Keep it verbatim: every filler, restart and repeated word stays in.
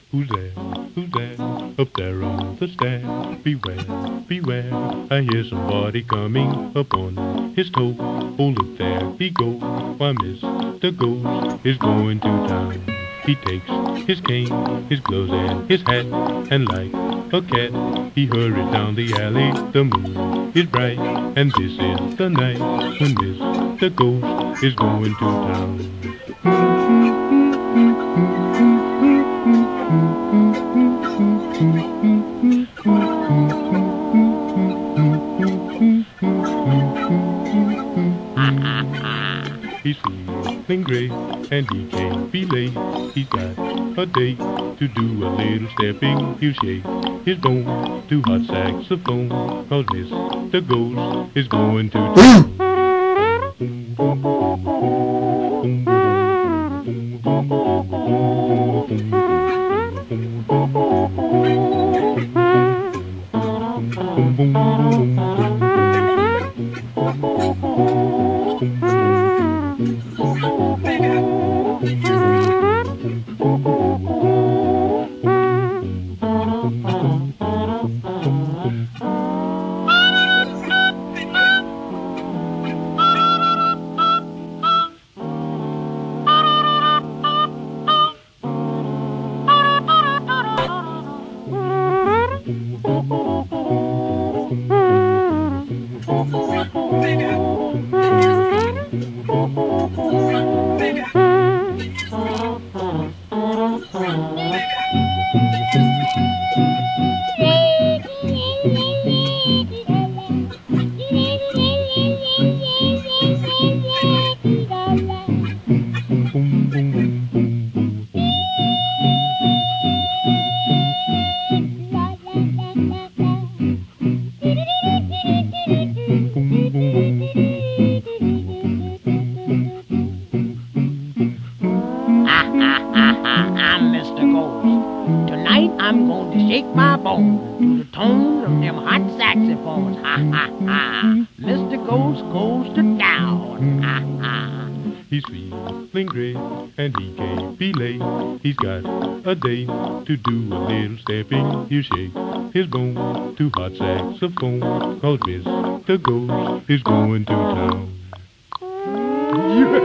Who's there? Who's there? Up there on the stair. Beware, beware. I hear somebody coming up on his toe. Oh, look, there he goes. Why, Mister Ghost is going to town. He takes his cane, his gloves, and his hat, and like a cat, he hurries down the alley. The moon is bright, and this is the night when Mister Ghost is going to town. He's feeling great, and he can't be late. He's got a date to do a little stepping. He'll shake his bone to hot saxophone, 'cause Mister Ghost is going to town. I'm Mister Ghost. Tonight I'm going to shake my bones to the tone of them hot saxophones. Ha ha ha. Mister Ghost goes to town. Ha ha. He's feeling great, and he can't be late. He's got a date to do a little stepping. He'll shake his bone to hot saxophone, 'cause Mister Ghost is going to town.